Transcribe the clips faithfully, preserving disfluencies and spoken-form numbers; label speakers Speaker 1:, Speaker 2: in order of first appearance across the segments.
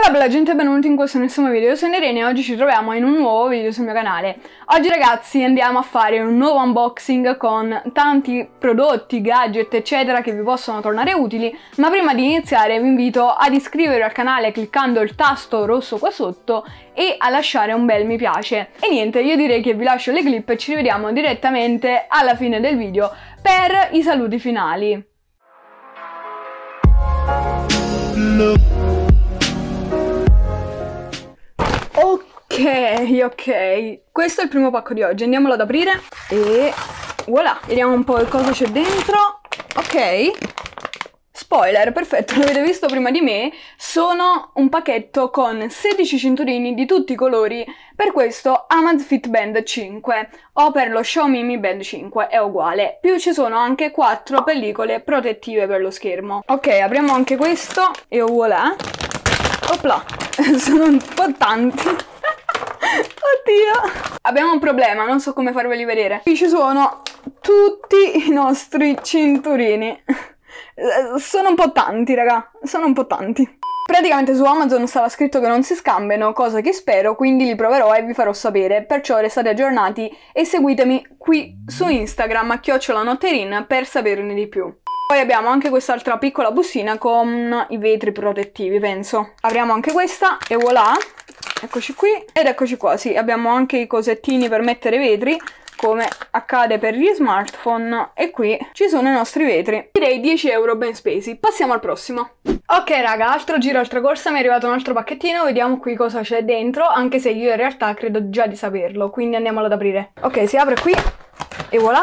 Speaker 1: Ciao bella gente, benvenuti in questo nuovo video. Io sono Irene e oggi ci troviamo in un nuovo video sul mio canale. Oggi ragazzi andiamo a fare un nuovo unboxing con tanti prodotti, gadget eccetera che vi possono tornare utili, ma prima di iniziare vi invito ad iscrivervi al canale cliccando il tasto rosso qua sotto e a lasciare un bel mi piace. E niente, io direi che vi lascio le clip e ci rivediamo direttamente alla fine del video per i saluti finali. Ok, ok, questo è il primo pacco di oggi, andiamolo ad aprire e voilà, vediamo un po' cosa c'è dentro. Ok, spoiler, perfetto, l'avete visto prima di me, sono un pacchetto con sedici cinturini di tutti i colori per questo Amazfit Band cinque o per lo Xiaomi Mi Band cinque, è uguale, più ci sono anche quattro pellicole protettive per lo schermo. Ok, apriamo anche questo e voilà, opla, sono un po' tanti. Oddio, abbiamo un problema, non so come farveli vedere. Qui ci sono tutti i nostri cinturini. Sono un po' tanti, raga, sono un po' tanti. Praticamente su Amazon stava scritto che non si scambiano, cosa che spero, quindi li proverò e vi farò sapere. Perciò restate aggiornati e seguitemi qui su Instagram a chiocciola notterin per saperne di più. Poi abbiamo anche quest'altra piccola bustina con i vetri protettivi, penso. Apriamo anche questa e voilà. Eccoci qui, ed eccoci qua, sì, abbiamo anche i cosettini per mettere i vetri, come accade per gli smartphone, e qui ci sono i nostri vetri. Direi dieci euro ben spesi. Passiamo al prossimo. Ok raga, altro giro, altra corsa, mi è arrivato un altro pacchettino, vediamo qui cosa c'è dentro, anche se io in realtà credo già di saperlo, quindi andiamolo ad aprire. Ok, si apre qui, e voilà.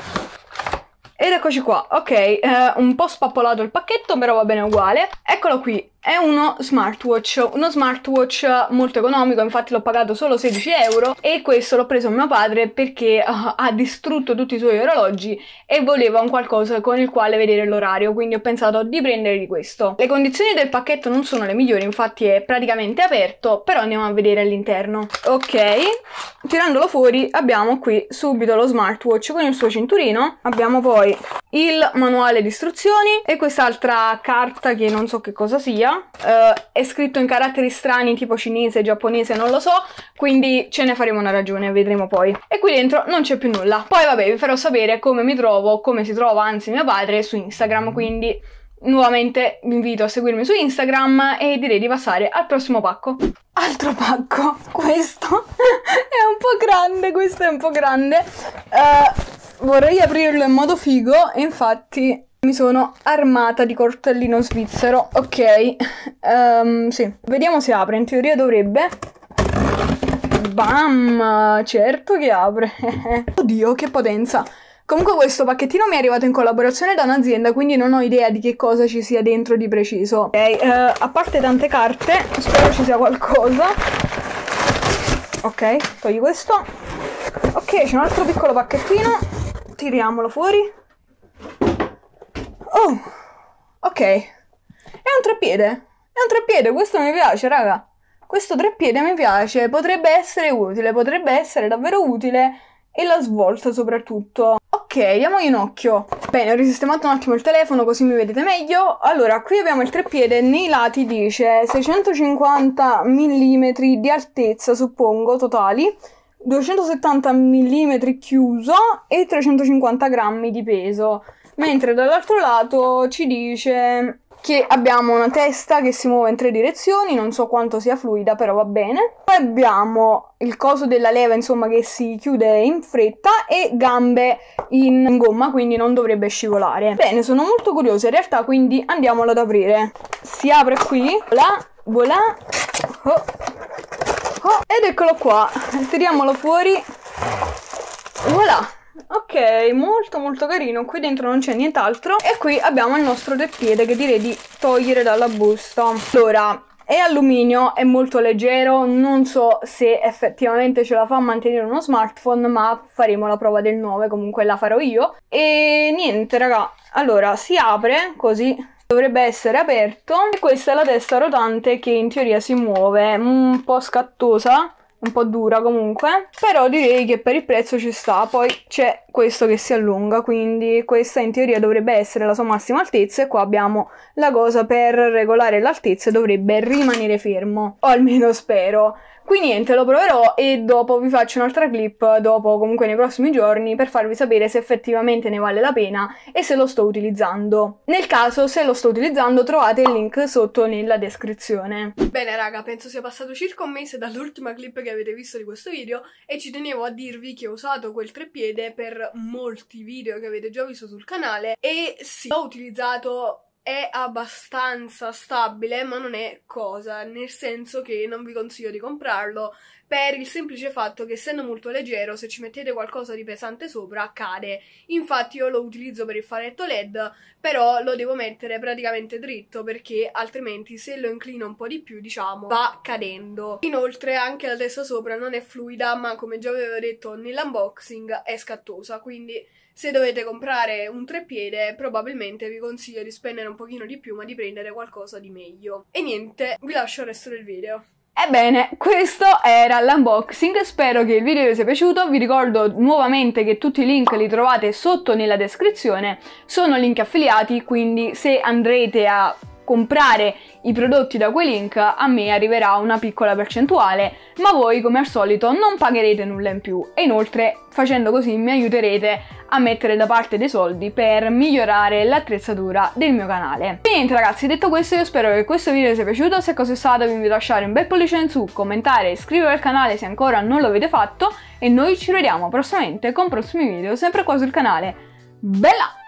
Speaker 1: Ed eccoci qua, ok, eh, un po' spappolato il pacchetto, però va bene uguale. Eccolo qui, è uno smartwatch, uno smartwatch molto economico, infatti l'ho pagato solo sedici euro e questo l'ho preso a mio padre perché uh, ha distrutto tutti i suoi orologi e voleva un qualcosa con il quale vedere l'orario, quindi ho pensato di prendere di questo. Le condizioni del pacchetto non sono le migliori, infatti è praticamente aperto, però andiamo a vedere all'interno. Ok, tirandolo fuori abbiamo qui subito lo smartwatch con il suo cinturino, abbiamo poi il manuale di istruzioni e quest'altra carta che non so che cosa sia. Uh, è scritto in caratteri strani tipo cinese, giapponese, non lo so, quindi ce ne faremo una ragione, vedremo poi. E qui dentro non c'è più nulla. Poi vabbè, vi farò sapere come mi trovo, come si trova anzi mio padre su Instagram, quindi nuovamente vi invito a seguirmi su Instagram e direi di passare al prossimo pacco. Altro pacco, questo è un po' grande, questo è un po' grande. Uh, vorrei aprirlo in modo figo e infatti mi sono armata di coltellino svizzero. Ok, um, sì, vediamo se apre, in teoria dovrebbe. Bam, certo che apre. Oddio, che potenza. Comunque questo pacchettino mi è arrivato in collaborazione da un'azienda, quindi non ho idea di che cosa ci sia dentro di preciso. Ok, uh, a parte tante carte, spero ci sia qualcosa. Ok, togli questo. Ok, c'è un altro piccolo pacchettino. Tiriamolo fuori. Oh, ok, è un treppiede, è un treppiede, questo mi piace raga, questo treppiede mi piace, potrebbe essere utile, potrebbe essere davvero utile e la svolta soprattutto. Ok, diamogli un occhio. Bene, ho risistemato un attimo il telefono così mi vedete meglio. Allora, qui abbiamo il treppiede, nei lati dice seicentocinquanta millimetri di altezza, suppongo, totali, duecentosettanta millimetri chiuso e trecentocinquanta grammi di peso. Mentre dall'altro lato ci dice che abbiamo una testa che si muove in tre direzioni, non so quanto sia fluida, però va bene. Poi abbiamo il coso della leva, insomma, che si chiude in fretta e gambe in gomma, quindi non dovrebbe scivolare. Bene, sono molto curiosa in realtà, quindi andiamolo ad aprire. Si apre qui, voilà, voilà, oh, oh, ed eccolo qua, tiriamolo fuori, voilà. Ok, molto molto carino, qui dentro non c'è nient'altro e qui abbiamo il nostro treppiede che direi di togliere dalla busta. Allora, è alluminio, è molto leggero, non so se effettivamente ce la fa a mantenere uno smartphone, ma faremo la prova del nove, comunque la farò io. E niente raga, allora si apre così, dovrebbe essere aperto e questa è la testa rotante che in teoria si muove, un po' scattosa. un po' dura comunque, però direi che per il prezzo ci sta. Poi c'è questo che si allunga, quindi questa in teoria dovrebbe essere la sua massima altezza, e qua abbiamo la cosa per regolare l'altezza e dovrebbe rimanere fermo, o almeno spero. Qui niente, lo proverò e dopo vi faccio un'altra clip, dopo comunque nei prossimi giorni, per farvi sapere se effettivamente ne vale la pena e se lo sto utilizzando. Nel caso, se lo sto utilizzando, trovate il link sotto nella descrizione.
Speaker 2: Bene raga, penso sia passato circa un mese dall'ultima clip che avete visto di questo video e ci tenevo a dirvi che ho usato quel treppiede per molti video che avete già visto sul canale e sì, l'ho utilizzato. È abbastanza stabile, ma non è cosa, nel senso che non vi consiglio di comprarlo per il semplice fatto che, essendo molto leggero, se ci mettete qualcosa di pesante sopra cade. Infatti io lo utilizzo per il faretto L E D, però lo devo mettere praticamente dritto perché altrimenti, se lo inclino un po' di più, diciamo, va cadendo. Inoltre anche la testa sopra non è fluida, ma come già avevo detto nell'unboxing è scattosa, quindi se dovete comprare un treppiede probabilmente vi consiglio di spendere un pochino di più, ma di prendere qualcosa di meglio. E niente, vi lascio il resto del video.
Speaker 1: Ebbene, questo era l'unboxing, spero che il video vi sia piaciuto. Vi ricordo nuovamente che tutti i link li trovate sotto nella descrizione, sono link affiliati, quindi se andrete a comprare i prodotti da quei link a me arriverà una piccola percentuale, ma voi come al solito non pagherete nulla in più e inoltre facendo così mi aiuterete a mettere da parte dei soldi per migliorare l'attrezzatura del mio canale. E niente ragazzi, detto questo io spero che questo video vi sia piaciuto. Se così è stato vi invito a lasciare un bel pollice in su, commentare e iscrivervi al canale se ancora non lo avete fatto e noi ci vediamo prossimamente con prossimi video sempre qua sul canale. Bella!